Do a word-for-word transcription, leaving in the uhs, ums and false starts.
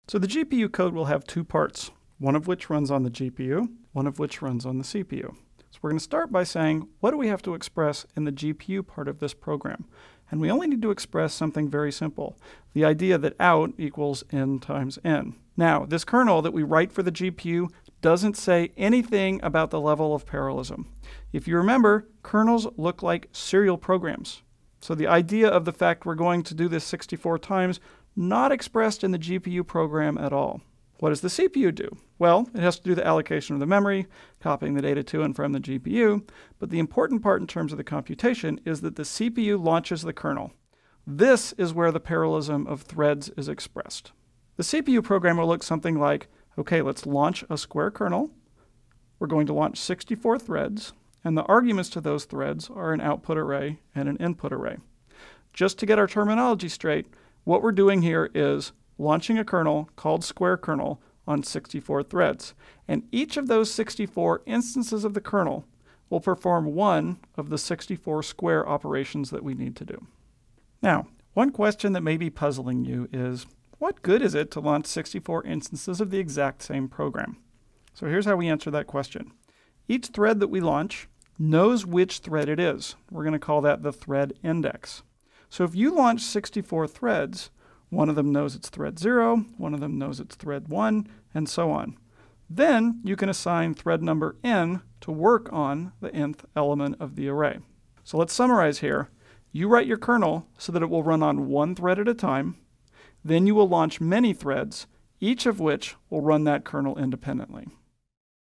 So the G P U code will have two parts, one of which runs on the G P U, one of which runs on the C P U. So we're going to start by saying, what do we have to express in the G P U part of this program? And we only need to express something very simple, the idea that out equals n times n. Now, this kernel that we write for the G P U doesn't say anything about the level of parallelism. If you remember, kernels look like serial programs. So the idea of the fact we're going to do this sixty-four times, not expressed in the G P U program at all. What does the C P U do? Well, it has to do the allocation of the memory, copying the data to and from the G P U, but the important part in terms of the computation is that the C P U launches the kernel. This is where the parallelism of threads is expressed. The C P U program will look something like, okay, let's launch a square kernel. We're going to launch sixty-four threads, and the arguments to those threads are an output array and an input array. Just to get our terminology straight, what we're doing here is launching a kernel called square kernel on sixty-four threads. And each of those sixty-four instances of the kernel will perform one of the sixty-four square operations that we need to do. Now, one question that may be puzzling you is, what good is it to launch sixty-four instances of the exact same program? So here's how we answer that question. Each thread that we launch knows which thread it is. We're going to call that the thread index. So if you launch sixty-four threads, one of them knows it's thread zero, one of them knows it's thread one, and so on. Then you can assign thread number n to work on the nth element of the array. So let's summarize here. You write your kernel so that it will run on one thread at a time. Then you will launch many threads, each of which will run that kernel independently.